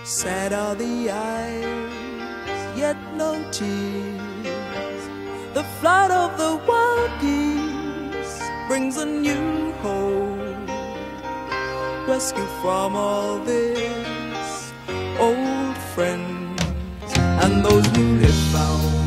Sad are the eyes, yet no tears. The flight of the wild geese brings a new hope. Rescue from all this, old friends and those newly found.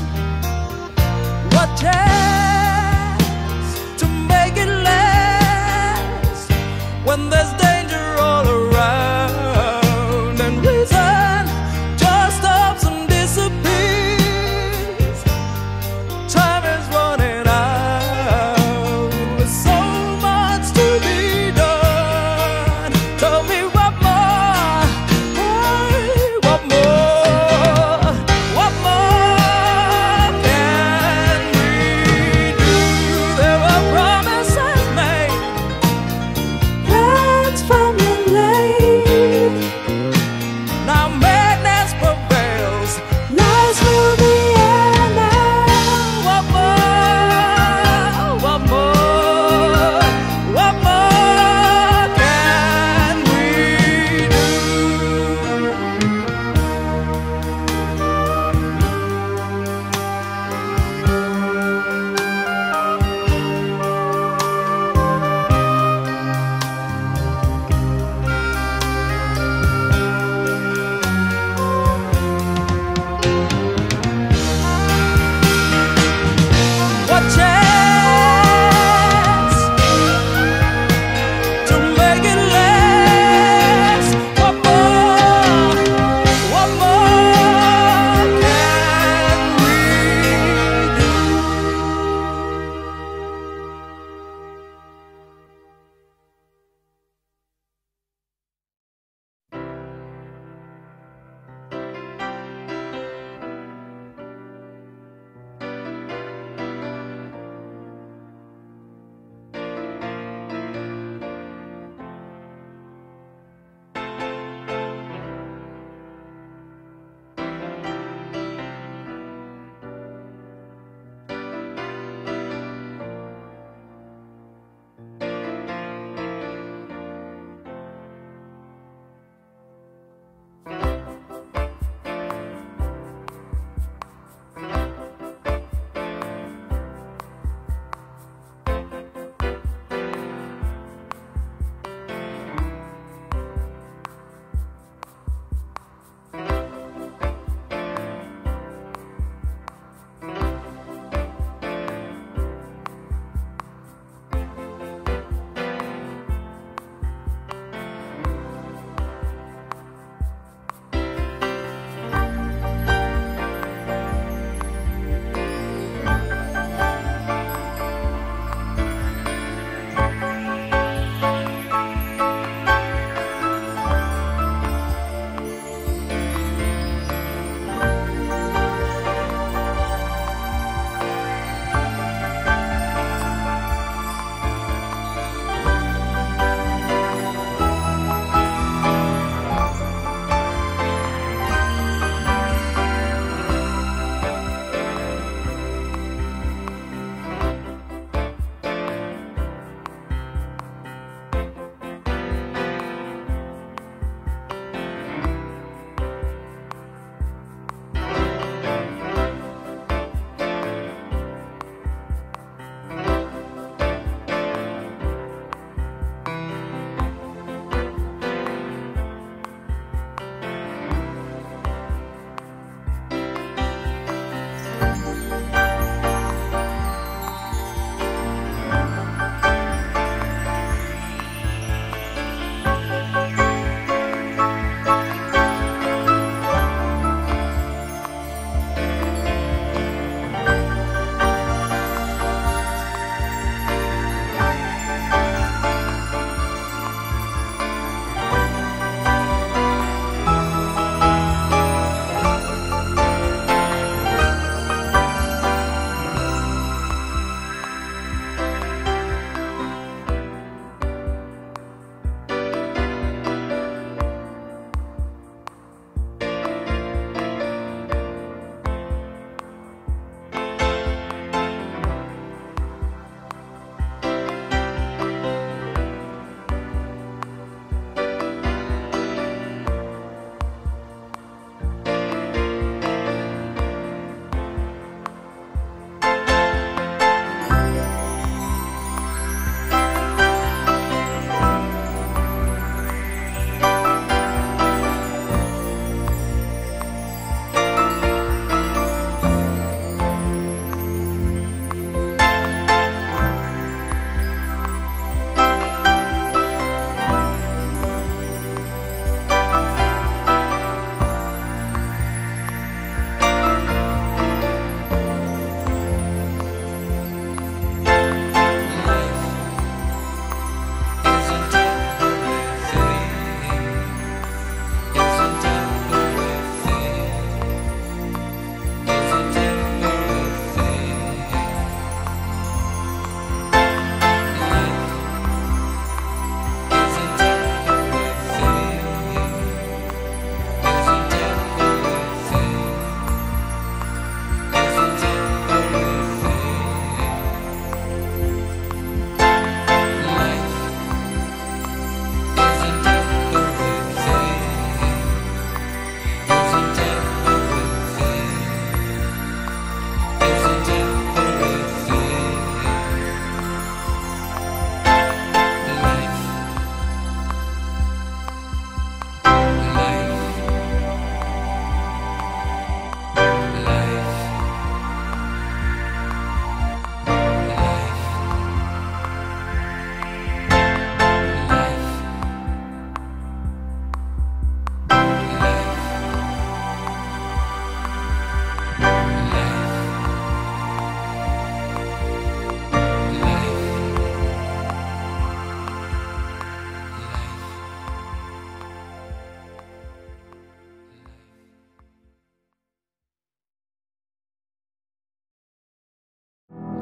What chance to make it last when there's danger all around, and reason just stops and disappears. Time is running out with so much to be done. Tell me what more, hey, what more, what more can we do? There were promises made, plans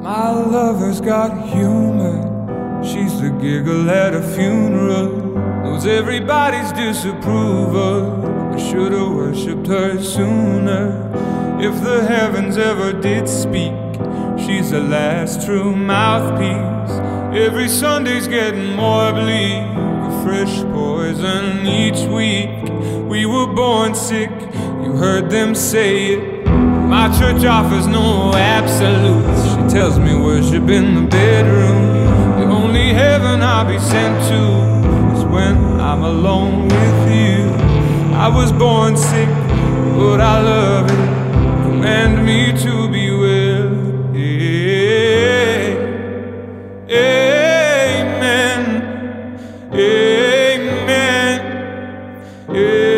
My lover's got humor. She's the giggle at a funeral. Knows everybody's disapproval. I should've worshipped her sooner. If the heavens ever did speak, she's the last true mouthpiece. Every Sunday's getting more bleak, a fresh poison each week. We were born sick, you heard them say it. My church offers no absolutes. She tells me worship in the bedroom. The only heaven I'll be sent to is when I'm alone with you. I was born sick, but I love it. Command me to be well. Amen. Amen. Amen.